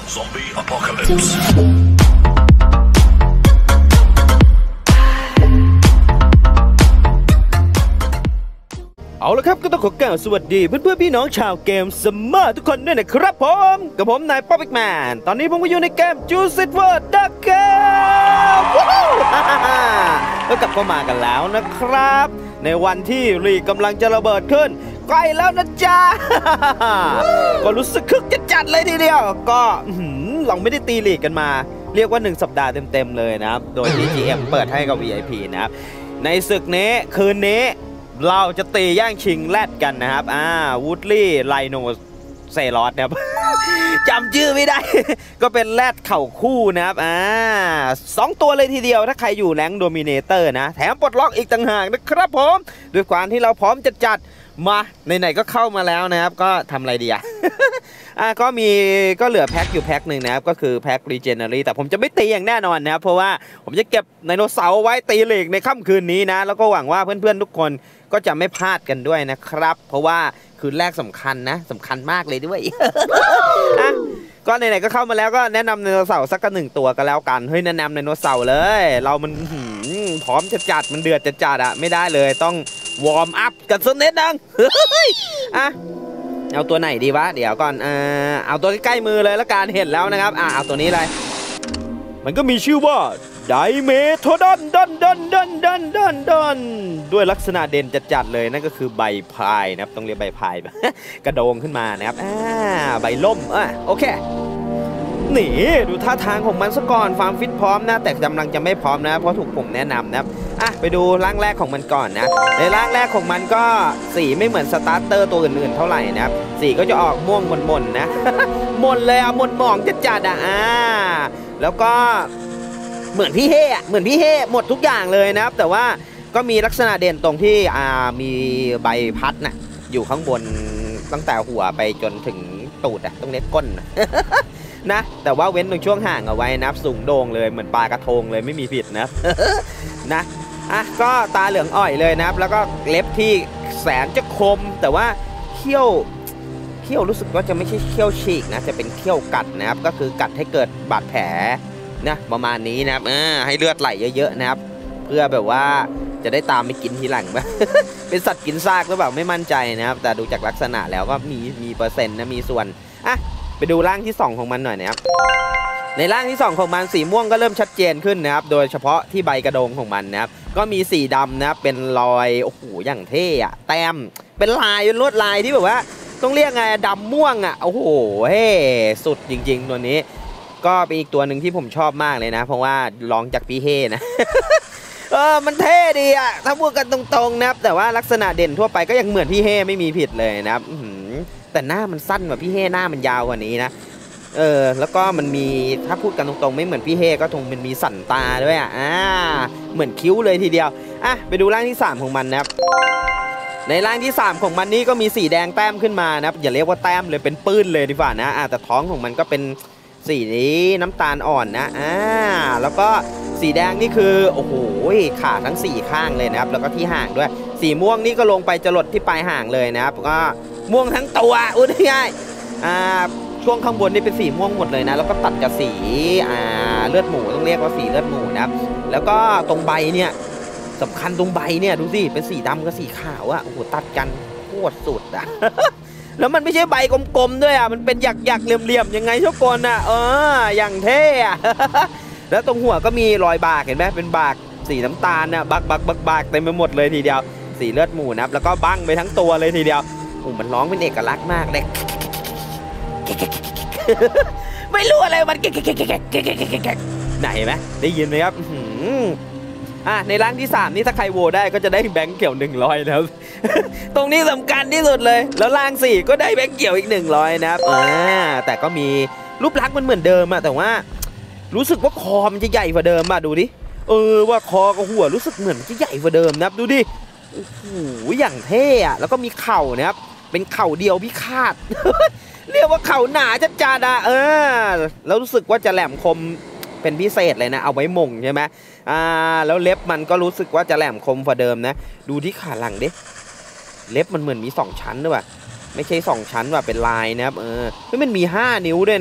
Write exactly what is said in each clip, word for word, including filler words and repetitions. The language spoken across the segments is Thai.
Zombie Apocalypse เอาละครับก็ต้องขอกล่าวสวัสดีเพื่อนๆพี่น้องชาวเกมสมาร์ทุกคนด้วยนะครับผมกับผมนายป๊อปปิกแมนตอนนี้ผมก็อยู่ในเกม Juicy World ดักเกมก็กลับเข้ามากันแล้วนะครับในวันที่ลีกกำลังจะระเบิดขึ้นใกล้แล้วนะจ๊ะ ก็รู้สึกคึกจัดๆเลยทีเดียวก็เราไม่ได้ตีลีกกันมาเรียกว่าหนึ่งสัปดาห์เต็มๆเลยนะครับโดยที่ จี เอ็ม เปิดให้กับ วี ไอ พี นะครับในศึกนี้คืนนี้เราจะตีแย่งชิงแรดกันนะครับอ่าวูดลี่ไลโนเซรอสนะครับ จำชื่อไม่ได้ ก็เป็นแรดเข่าคู่นะครับอ่าสองตัวเลยทีเดียวถ้าใครอยู่แรงค์โดมิเนเตอร์นะแถมปลดล็อกอีกต่างหากนะครับผมด้วยความที่เราพร้อมจะจัดมาไหนๆก็เข้ามาแล้วนะครับก็ทำอะไรดีอ่ะ อ่าก็มีก็เหลือแพ็คอยู่แพ็คหนึ่งนะครับก็คือแพ็ครีเจนเนอรี่แต่ผมจะไม่ตีอย่างแน่นอนนะครับเพราะว่าผมจะเก็บไดโนเสาร์ไว้ตีลีกในค่ำคืนนี้นะแล้วก็หวังว่าเพื่อนๆทุกคนก็จะไม่พลาดกันด้วยนะครับเพราะว่าคืนแรกสำคัญนะสำคัญมากเลยด้วย อ่ะก็ไหนๆก็เข้ามาแล้วก็แนะนำไดโนเสาร์สักหนึ่งตัวก็แล้วกันเฮ้ยแนะนำไดโนเสาร์เลยเรามันพร้อมจะจัดมันเดือดจะจัดอะไม่ได้เลยต้องวอร์มอัพกันสักนิดนึงอ่ะเอาตัวไหนดีวะเดี๋ยวก่อนเออเอาตัวใกล้ๆมือเลยละกันเห็นแล้วนะครับอ่ะเอาตัวนี้เลยมันก็มีชื่อว่าไดเมโทดอนดอนดอนดอนดอนดอนดอนด้วยลักษณะเด่นจัดๆเลยนั่นก็คือใบพายนะครับต้องเรียกใบพาย กระโดงขึ้นมานะครับอ่าใบล่มอ่ะโอเคนี่ดูท่าทางของมันซะก่อนฟาร์มฟิตพร้อมนะแต่กำลังจะไม่พร้อมนะเพราะถูกผมแนะนำนะครับอ่ะไปดูร่างแรกของมันก่อนนะในร่างแรกของมันก็สีไม่เหมือนสตาร์เตอร์ตัวอื่นๆเท่าไหร่นะครับสีก็จะออกม่วงหม่นๆนะ หม่นเลยอ่ะหม่นหมองจัดๆอ่ะอ่าแล้วก็เหมือนพี่เฮ่เหมือนพี่เฮ่หมดทุกอย่างเลยนะครับแต่ว่าก็มีลักษณะเด่นตรงที่อ่ามีใบพัดนะอยู่ข้างบนตั้งแต่หัวไปจนถึงตูดอะต้องเน็ตก้น นะแต่ว่าเว้นตรงช่วงห่างเอาไว้นะครับสูงโด่งเลยเหมือนปลากระทงเลยไม่มีผิดนะ นะอ่ะก็ตาเหลืองอ่อยเลยนะครับแล้วก็เล็บที่แสนจะคมแต่ว่าเขี้ยวเขี้ยวรู้สึกว่าจะไม่ใช่เขี้ยวฉีกนะจะเป็นเขี้ยวกัดนะครับก็คือกัดให้เกิดบาดแผลนะประมาณนี้นะครับอ่าให้เลือดไหลเยอะๆนะครับเพื่อแบบว่าจะได้ตามไปกินทีหลัง เป็นสัตว์กินซากหรือเปล่าไม่มั่นใจนะครับแต่ดูจากลักษณะแล้วก็มีมีเปอร์เซ็นต์นะมีส่วนอ่ะไปดูร่างที่สองของมันหน่อยนะครับในร่างที่สองของมันสีม่วงก็เริ่มชัดเจนขึ้นนะครับโดยเฉพาะที่ใบกระโดงของมันนะครับก็มีสีดำนะครับเป็นรอยโอ้โหอย่างเท่อะแต้มเป็นลายเป็นลวดลายที่แบบว่าต้องเรียกไงดำม่วงอะโอ้โหเฮ้สุดจริงๆตัวนี้ก็เป็นอีกตัวหนึ่งที่ผมชอบมากเลยนะเพราะว่าลองจากพี่เฮ่นะ เออมันเท่ดีอะถ้าพูดกันตรงๆนะครับแต่ว่าลักษณะเด่นทั่วไปก็ยังเหมือนพี่เฮ่ไม่มีผิดเลยนะครับแต่หน้ามันสั้นกว่าพี่เฮ่หน้ามันยาวกว่านี้นะเออแล้วก็มันมีถ้าพูดกันตรงๆไม่เหมือนพี่เฮ่ก็คงมันมีสันตาด้วยอ่ะอ่าเหมือนคิ้วเลยทีเดียวอ่ะไปดูร่างที่สามของมันนะครับในร่างที่สามของมันนี่ก็มีสีแดงแต้มขึ้นมานะครับอย่าเรียกว่าแต้มเลยเป็นปื้นเลยดีกว่านะอ่าแต่ท้องของมันก็เป็นสีนี้น้ำตาลอ่อนนะอ่าแล้วก็สีแดงนี่คือโอ้โหขาทั้งสี่ข้างเลยนะครับแล้วก็ที่ห่างด้วยสีม่วงนี่ก็ลงไปจรดที่ปลายห่างเลยนะครับก็ม่วงทั้งตัวอุ้ยง่ายอ่าช่วงข้างบนนี่เป็นสีม่วงหมดเลยนะแล้วก็ตัดกับสีอ่าเลือดหมูต้องเรียกว่าสีเลือดหมูนะครับแล้วก็ตรงใบเนี่ยสำคัญตรงใบเนี่ยดูสิเป็นสีดำกับสีขาวอะโอ้โหตัดกันโคตรสุดอะ แล้วมันไม่ใช่ใบกลมๆด้วยอะมันเป็นหยักๆเหลี่ยมๆยังไงชอบกลอะเอออย่างเท่อะ แล้วตรงหัวก็มีรอยบากเห็นไหมเป็นบากสีน้ำตาลนะบักบักบักบักเต็มไปหมดเลยทีเดียวสีเลือดหมูนะครับแล้วก็บั้งไปทั้งตัวเลยทีเดียวโอ้มันร้องเป็นเอกลักษณ์มากเลย ไม่รู้อะไรมันไหนไหมได้ยินไหมครับอ่ะในร่างที่สามนี่ถ้าใครโหวตได้ก็จะได้แบงค์เกี่ยวหนึ่งร้อยนะครับ ตรงนี้สำคัญที่สุดเลยแล้วร่างสี่ก็ได้แบงค์เกี่ยวอีกหนึ่งร้อยนะครับอ่าแต่ก็มีรูปลักษณ์มันเหมือนเดิมอะแต่ว่ารู้สึกว่าคอมันจะใหญ่กว่าเดิมอะดูดิเออว่าคอกับหัวรู้สึกเหมือนจะใหญ่กว่าเดิมนะครับดูดิโอ้โหอย่างเท่อะแล้วก็มีเข่านะครับเป็นเข่าเดียวพิฆาต เรียกว่าเข่าหนาจัดจ้าดาเออแล้วรู้สึกว่าจะแหลมคมเป็นพิเศษเลยนะเอาไว้มงใช่ไหมอ่าแล้วเล็บมันก็รู้สึกว่าจะแหลมคมกว่าเดิมนะดูที่ขาหลังดิเล็บมันเหมือนมีสองชั้นด้วยว่ะไม่ใช่สองชั้นว่ะเป็นลายนะครับเออมันมีห้านิ้วด้วยนะครับ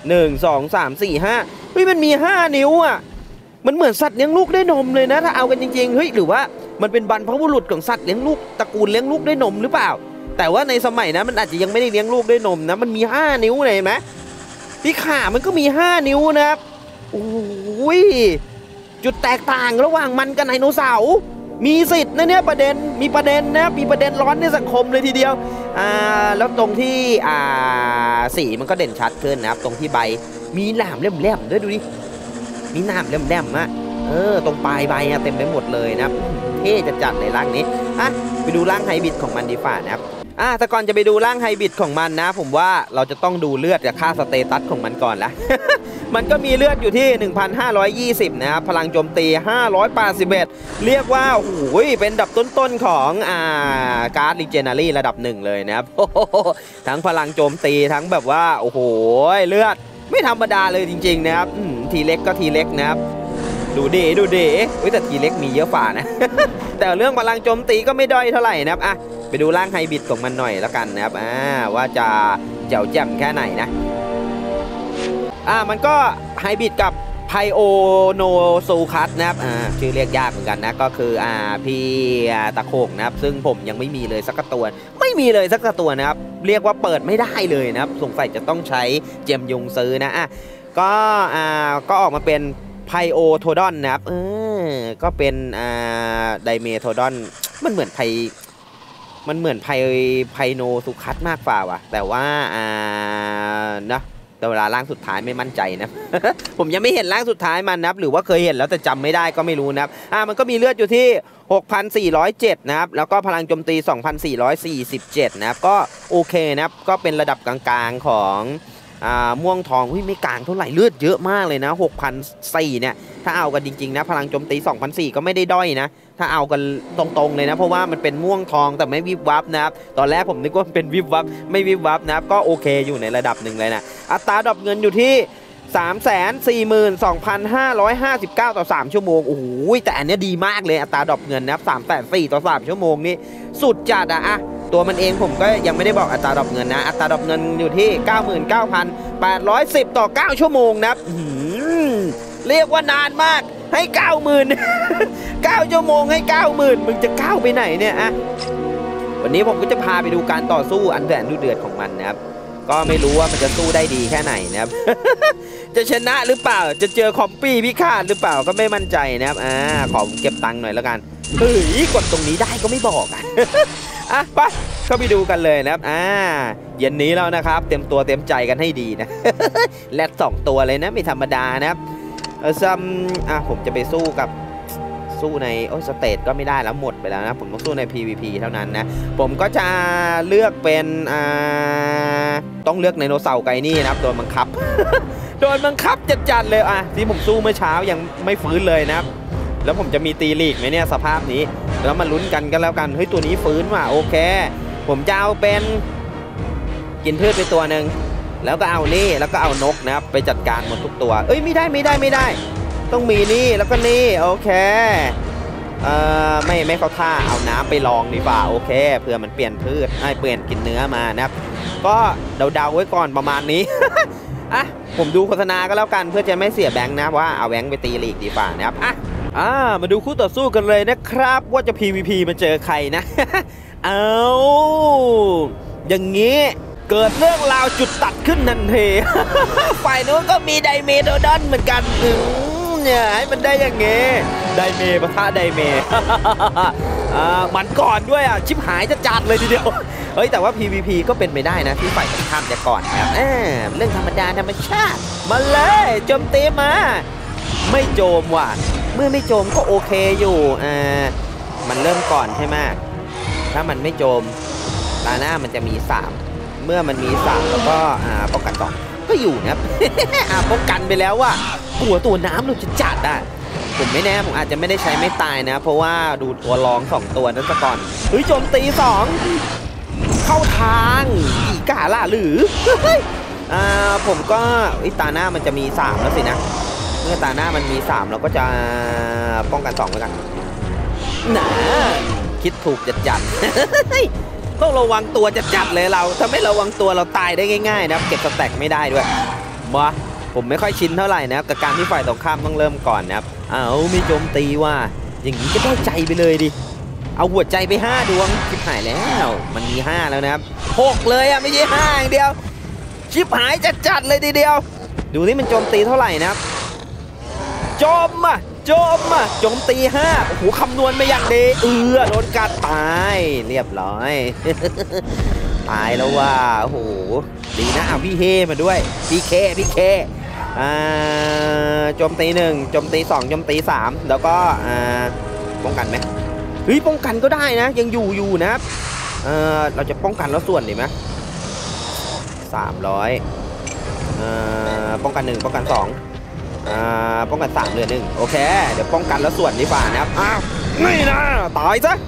หนึ่งสองสามสี่ห้าเฮ้ยมันมีห้านิ้วอ่ะมันเหมือนสัตว์เลี้ยงลูกด้วยนมเลยนะถ้าเอากันจริงๆเฮ้ยหรือว่ามันเป็นบรรพบุรุษของสัตว์เลี้ยงลูกตระกูลเลี้ยงลูกด้วยนมหรือเปล่าแต่ว่าในสมัยนั้นมันอาจจะยังไม่ได้เลี้ยงลูกด้วยนมนะมันมีห้านิ้วเลยเห็นไหมที่ขามันก็มีห้านิ้วนะครับโอ้ยจุดแตกต่างระหว่างมันกับไดโนเสาร์มีสิทธิ์นะเนี่ยประเด็นมีประเด็นนะมีประเด็นร้อนในสังคมเลยทีเดียวอ่าแล้วตรงที่อ่าสีมันก็เด่นชัดขึ้นนะครับตรงที่ใบมีหนามแหลมๆด้วยดูดิมีหนามแหลมๆอะเออตรงปลายใบอะเต็มไปหมดเลยนะครับเท่จัดๆเลยร่างนี้อ่ะไปดูร่างไฮบริดของมันดีฝ่านะครับอ่ะแต่ก่อนจะไปดูร่างไฮบริดของมันนะผมว่าเราจะต้องดูเลือดกับค่าสเตตัสของมันก่อนละ มันก็มีเลือดอยู่ที่ หนึ่งพันห้าร้อยยี่สิบ นะครับพลังโจมตีห้าร้อยแปดสิบเอ็ดเรียกว่าโอ้โหเป็นดับต้นๆของอ่าการ์ดลีเจนารีระดับหนึ่งเลยนะครับ ทั้งพลังโจมตีทั้งแบบว่าโอ้โหเลือดไม่ธรรมดาเลยจริงๆนะครับทีเล็กก็ทีเล็กนะครับดูดีดูดีแต่ทีเล็กมีเยอะฝ่านะ แต่เรื่องพลังโจมตีก็ไม่ด้อยเท่าไหร่นะครับอ่ะไปดูร่างไฮบริดของมันหน่อยแล้วกันนะครับอ่าว่าจะเจ๋วแจ่มแค่ไหนนะอ่ามันก็ไฮบริดกับไพโอโนซูคัสนะครับอ่าชื่อเรียกยากเหมือนกันนะก็คืออ่าพี่ตะโขงนะครับซึ่งผมยังไม่มีเลยสักตัวไม่มีเลยสักตัวนะครับเรียกว่าเปิดไม่ได้เลยนะครับสงสัยจะต้องใช้เจมยุงซื้อนะอ่ะก็อ่าก็ออกมาเป็นไพโอโทดอนนะครับเออก็เป็นอ่าไดเมโทดอนมันเหมือนไพมันเหมือนไพไพโนซูคัสมากกว่าว่ะแต่ว่าอ่านะแต่เวลาร่างสุดท้ายไม่มั่นใจนะ ผมยังไม่เห็นร่างสุดท้ายมันนะครับหรือว่าเคยเห็นแล้วแต่จำไม่ได้ก็ไม่รู้นะครับอ่ามันก็มีเลือดอยู่ที่ หกพันสี่ร้อยเจ็ด นะครับแล้วก็พลังโจมตี สองพันสี่ร้อยสี่สิบเจ็ด นะครับก็โอเคนะครับก็เป็นระดับกลางๆของอ่าม่วงทองไม่กลางเท่าไหร่เลือดเยอะมากเลยนะ หกพันสี่ร้อย เนี่ยถ้าเอากันจริงๆนะพลังโจมตี สองพันสี่ร้อย ก็ไม่ได้ด้อยนะถ้าเอากันตรงๆเลยนะเพราะว่ามันเป็นม่วงทองแต่ไม่วิบวับนะครับตอนแรกผมนึกว่าเป็นวิบวับไม่วิบวับนะครับก็โอเคอยู่ในระดับหนึ่งเลยนะอัตราดรอปเงินอยู่ที่ สามแสนสี่หมื่นสองพันห้าร้อยห้าสิบเก้า ต่อสามชั่วโมงโอ้โหแต่อันนี้ดีมากเลยอัตราดรอปเงินนะครับ สามแสนสี่หมื่น ต่อสามชั่วโมงนี่สุดจัดอะอะตัวมันเองผมก็ยังไม่ได้บอกอัตราดรอปเงินนะอัตราดรอปเงินอยู่ที่ เก้าหมื่นเก้าพันแปดร้อยสิบ ต่อเก้าชั่วโมงนะครับเรียกว่านานมากให้ เก้าหมื่น เก้าชั่วโมงให้ เก้าหมื่น มึงจะก้าวไปไหนเนี่ยอะวันนี้ผมก็จะพาไปดูการต่อสู้อันแสนดุเดือดของมันนะครับก็ไม่รู้ว่ามันจะสู้ได้ดีแค่ไหนนะครับ จะชนะหรือเปล่าจะเจอคอมปี้พิฆาตหรือเปล่าก็ไม่มั่นใจนะครับอ่าขอเก็บตังค์หน่อยแล้วกันเฮ้ยกดตรงนี้ได้ก็ไม่บอกอ่ะ อ่ะไปเข้าไปดูกันเลยนะครับอ่าเย็นนี้แล้วนะครับเต็มตัวเต็มใจกันให้ดีนะ แรดสองตัวเลยนะไม่ธรรมดานะครับเออซัมอ่ะผมจะไปสู้กับสู้ในโอ้สเตทก็ไม่ได้แล้วหมดไปแล้วนะผมต้องสู้ใน พี วี พี เท่านั้นนะผมก็จะเลือกเป็นอ่าต้องเลือกไดโนเสาร์ไกนี่นะครับโดนบังคับ โดนบังคับจัดๆเลยอ่ะที่ผมสู้เมื่อเช้ายังไม่ฟื้นเลยนะครับแล้วผมจะมีตีลีกไหมเนี่ยสภาพนี้แล้วมาลุ้นกันกันแล้วกันเฮ้ยตัวนี้ฟื้นว่ะโอเคผมจะเอาเป็นกินพืชไปตัวหนึ่งแล้วก็เอานี่แล้วก็เอานกนะครับไปจัดการหมดทุกตัวเอ้ยไม่ได้ไม่ได้ไม่ได้ต้องมีนี่แล้วก็นี่โอเคเอ่อไม่ไม่เข้าท่าเอาน้ำไปลองดีกว่าโอเคเผื่อมันเปลี่ยนพืชให้เปลี่ยนกินเนื้อมานะครับก็เดาๆไว้ก่อนประมาณนี้ อ่ะผมดูโฆษณาก็แล้วกันเพื่อจะไม่เสียแบงค์นะว่าเอาแบงค์ไปตีลีกดีกว่านะครับอ่ะอ่ามาดูคู่ต่อสู้กันเลยนะครับว่าจะ พี วี พี มาเจอใครนะ เอาอย่างงี้เกิดเรื่องราวจุดตัดขึ้นทันที ฝ่ายนู้นก็มีไดเมโดดอนเหมือนกันเนี่ยให้มันได้อย่างงี้ไดเมปะทะไดเม อ่ามันก่อนด้วยอ่ะชิบหายจะจัดเลยทีเดียวเฮ้ยแต่ว่า พี วี พี ก็เป็นไปได้นะที่ฝ่ายตรงข้ามจะก่อนครับเรื่องธรรมดาธรรมชาติมาเลยโจมตีมาไม่โจมว่ะเมื่อไม่โจมก็โอเคอยู่อ่ามันเริ่มก่อนใช่ไหมถ้ามันไม่โจมตาหน้ามันจะมีสามเมื่อมันมีสามแล้วก็อ่าป้องกันสองก็อยู่นะครับ อ่าป้องกันไปแล้วว่าตัวตัวน้ำเราจะจัดอ่ะผมไม่แน่ผมอาจจะไม่ได้ใช้ไม่ตายนะเพราะว่าดูตัวรองสองตัวนั้นซะก่อนเฮ้ยโจมตีสองเข้าทางอีกาล่ะหรือ อ่าผมก็ตาหน้ามันจะมีสามแล้วสินะเมื่อตาหน้ามันมีสามเราก็จะป้องกันสองแล้วกันนะคิดถูกจัดจัด ต้องระวังตัวจัดจัดเลยเราถ้าไม่ระวังตัวเราตายได้ง่ายๆนะเก็บสแต็กไม่ได้ด้วยมาผมไม่ค่อยชินเท่าไหร่นะครับกับการที่ฝ่ายตรงข้ามต้องเริ่มก่อนนะครับเอาไม่โจมตีว่าอย่างนี้ก็ได้ใจไปเลยดิเอาหัวใจไปห้าดวงชิบหายแล้วมันมีห้าแล้วนะครับหกเลยอ่ะไม่ใช่ห้าอย่างเดียวชิบหายจัดๆเลยทีเดียวดูนี่มันโจมตีเท่าไหร่นะครับโจมอ่ะโจมอ่ะโจมตีห้าโอ้โหคำนวณไปอย่างดีเออโดนกัดตายเรียบร้อยตายแล้วว่าโอ้โหดีนะเอาพี่เฮมาด้วยพี่เคพี่เคอ่าโจมตีหนึ่งโจมตีสองโจมตีสามแล้วก็อ่าป้องกันไหมเฮ้ยป้องกันก็ได้นะยังอยู่อยู่นะครับเออเราจะป้องกันแล้วส่วนดีไหมสามร้อยอ่าป้องกันหนึ่งป้องกันสองอ่าป้องกันสามเหลือหนึ่งโอเคเดี๋ยวป้องกันแล้วส่วนดีกว่านะครับอ้าวนี่นะตายซะ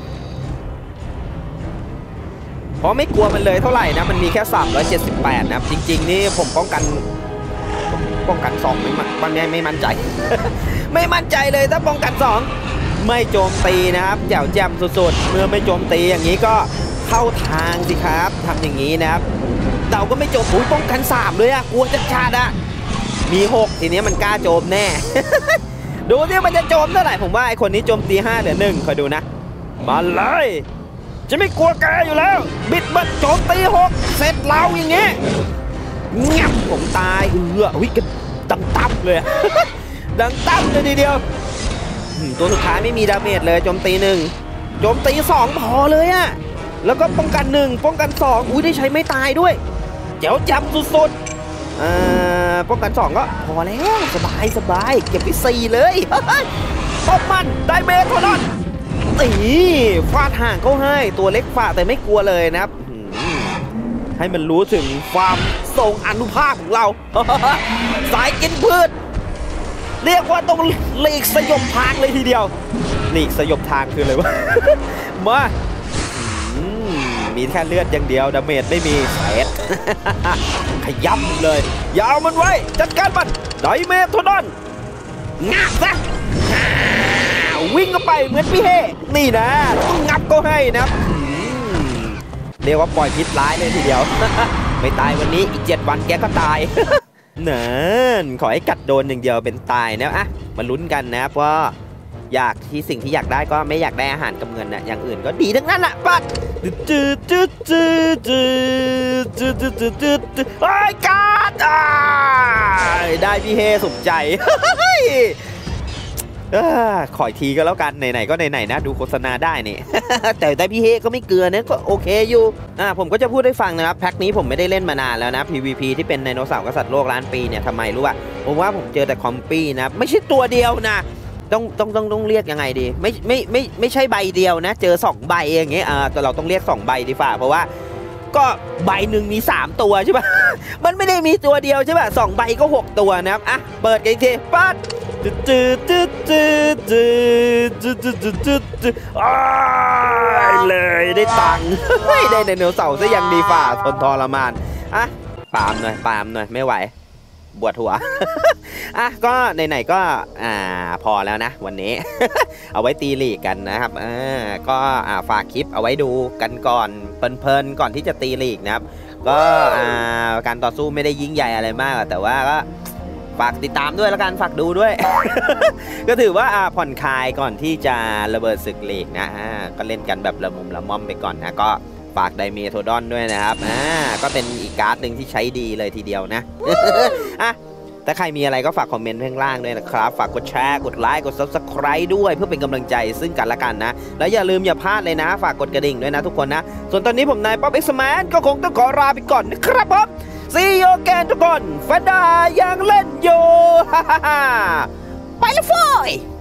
เพราะไม่กลัวมันเลยเท่าไหร่นะมันมีแค่สามร้อยเจ็ดสิบแปดนะครับจริงๆนี่ผมป้องกันป้องกันสองไม่บางแง่ไม่มั่นใจ ไม่มั่นใจเลยถ้าป้องกันสองไม่โจมตีนะครับแจ๋วแจ่มสุดๆเมื่อไม่โจมตีอย่างนี้ก็เข้าทางสิครับทำอย่างนี้นะครับเราก็ไม่โจมอุ้ยป้องกันสามเลยอะกลัวจะชาดอะมีหกทีนี้มันกล้าโจมแน่ ดูที่มันจะโจมเท่าไหร่ผมว่าไอคนนี้โจมตีห้าเหลือหนึ่งคอยดูนะมาเลยจะไม่กลัวแกอยู่แล้วบิดบัดโจมตีหกเสร็จเราอย่างเงี้ยเงียบผมตายเอออุ้ยกันดังตับเลย ดังตับเลยทีเดียวตัวสุดท้ายไม่มีดาเมจเลยโจมตีหนึ่งโจมตีสองพอเลยอะแล้วก็ป้องกันหนึ่งป้องกันสองอุ้ยได้ใช้ไม่ตายด้วยเจ๋วจำสุดๆอ่าป้องกันสองก็พอแล้วสบายสบายเก็บไปสี่เลยป้องมันได้เมทเท่านั้นตีฟาดห่างเขาให้ตัวเล็กฝ่าแต่ไม่กลัวเลยนะครับให้มันรู้ถึงความทรงอนุภาคของเรา สายกินพืชเรียกว่าต้องหลีกสยบทางเลยทีเดียวหลีกสยบทางคืออะไรวะ มามีแค่เลือดอย่างเดียวดาเมจไม่มีเศษ ขยับเลยยาวมันไว้จัดการมันไดเมทเท่านั้นงับซะวิ่งเข้าไปเหมือนพี่เฮนี่นะต้องงับก็ให้นะเรียกว่าปล่อยพิษร้ายเลยทีเดียว ไม่ตายวันนี้อีกเจ็ดวันแกก็ตาย นั่นขอให้กัดโดนอย่างเดียวเป็นตายนะอ่ะมาลุ้นกันนะเพราะอยากที่สิ่งที่อยากได้ก็ไม่อยากได้อาหารกับเงินนะอย่างอื่นก็ดีทั้งนั้นแหละปัดจืดจืดจืดจืดจืดจืดจืดจืดจืดไอ้กัดได้พี่เฮสมใจ ขออีกทีก็แล้วกันไหนๆก็ไหนๆนะดูโฆษณาได้นี่ แต่แต่พี่เฮก็ไม่เกลือนะก็โอเคอยู่อ่าผมก็จะพูดให้ฟังนะครับแพ็คนี้ผมไม่ได้เล่นมานานแล้วนะ พี วี พี ที่เป็นไดโนเสาร์กษัตริย์โลกล้านปีเนี่ยทำไมรู้ป่ะผมว่าผมเจอแต่คอมปี้นะไม่ใช่ตัวเดียวนะต้องต้องต้องต้องเรียกยังไงดีไม่ไม่ไม่ไม่ใช่ใบเดียวนะเจอสองใบอย่างเงี้ยอ่าแต่เราต้องเรียกสองใบดีฝ่าเพราะว่าก็ใบหนึ่งมีสามตัวใช่ป่ะ มันไม่ได้มีตัวเดียวใช่ป่ะสองใบก็หกตัวนะครับอ่ะเปิดกันอีกทีปัดจืดจืดจืดจืดจืดจืดจืดจืดจืดจืดเลยได้ตังค์ได้ไดโนเสาร์ซะยังดีฝ่าทนทรมานอ่ะปามหน่อยปามหน่อยไม่ไหวบวชหัว อ่ะก็ไหนๆก็อ่าพอแล้วนะวันนี้ เอาไว้ตีลีกกันนะครับอ่าก็อ่าฝากคลิปเอาไว้ดูกันก่อนเพลินๆก่อนที่จะตีลีกนะครับก็อ่าการต่อสู้ไม่ได้ยิ่งใหญ่อะไรมากแต่ว่าก็ฝากติดตามด้วยแล้วกันฝากดูด้วย ก็ถือว่าผ่อนคลายก่อนที่จะระเบิดศึกลีกนะก็เล่นกันแบบละมุมละม่อมไปก่อนนะก็ฝากไดเมโทดอนด้วยนะครับอ่าก็เป็นอีกการ์ดหนึ่งที่ใช้ดีเลยทีเดียวนะ อ่ะถ้าใครมีอะไรก็ฝากคอมเมนต์ข้างล่างด้วยนะครับฝากกดแชร์กดไลค์กด ซับสไครบ์ ด้วยเพื่อเป็นกำลังใจซึ่งกันและกันนะแล้วอย่าลืมอย่าพลาดเลยนะฝากกดกระดิ่งด้วยนะทุกคนนะส่วนตอนนี้ผมนายป๊อปเอ็กซ์แมนก็คงต้องขอลาไปก่อนนะครับผมซีโอแกนทุกคนฟันดายังเล่นอยู่ ไปละฟอย